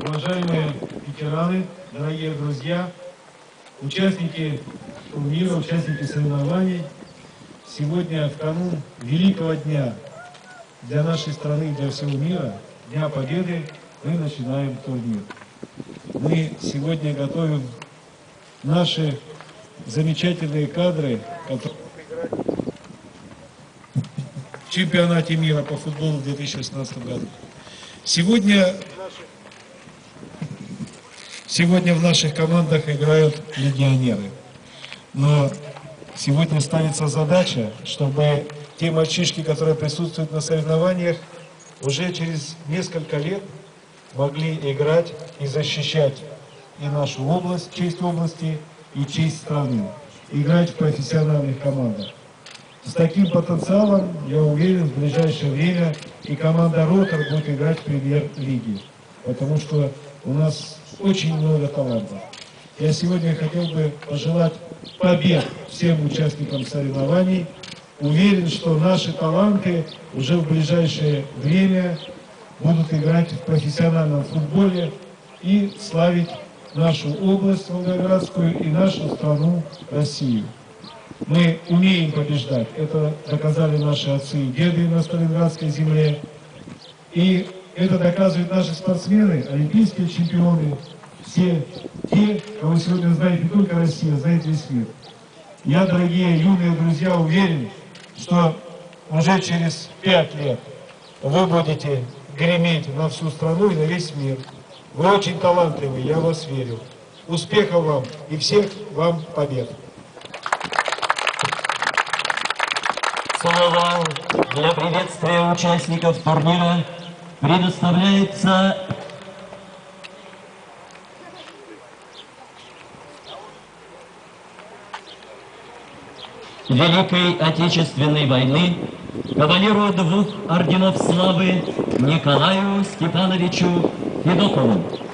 уважаемые ветераны, дорогие друзья, участники турнира, участники соревнований, сегодня в канун великого дня для нашей страны и для всего мира, Дня Победы, мы начинаем турнир. Мы сегодня готовим наши замечательные кадры, которые в чемпионате мира по футболу в 2016 году. Сегодня в наших командах играют легионеры. Но сегодня ставится задача, чтобы те мальчишки, которые присутствуют на соревнованиях, уже через несколько лет могли играть и защищать и нашу область, честь области, и честь страны. Играть в профессиональных командах. С таким потенциалом, я уверен, в ближайшее время и команда «Ротор» будет играть в премьер-лиге. Потому что у нас очень много талантов. Я сегодня хотел бы пожелать побед всем участникам соревнований. Уверен, что наши таланты уже в ближайшее время будут играть в профессиональном футболе и славить нашу область Волгоградскую и нашу страну Россию. Мы умеем побеждать. Это доказали наши отцы и деды на Сталинградской земле. И это доказывают наши спортсмены, олимпийские чемпионы, все те, кого сегодня знает не только Россия, знает весь мир. Я, дорогие юные друзья, уверен, что уже через 5 лет вы будете греметь на всю страну и на весь мир. Вы очень талантливые, я в вас верю. Успехов вам и всех вам побед! Слово для приветствия участников турнира предоставляется Великой Отечественной войны кавалеру 2 орденов славы Николаю Степановичу Федотову.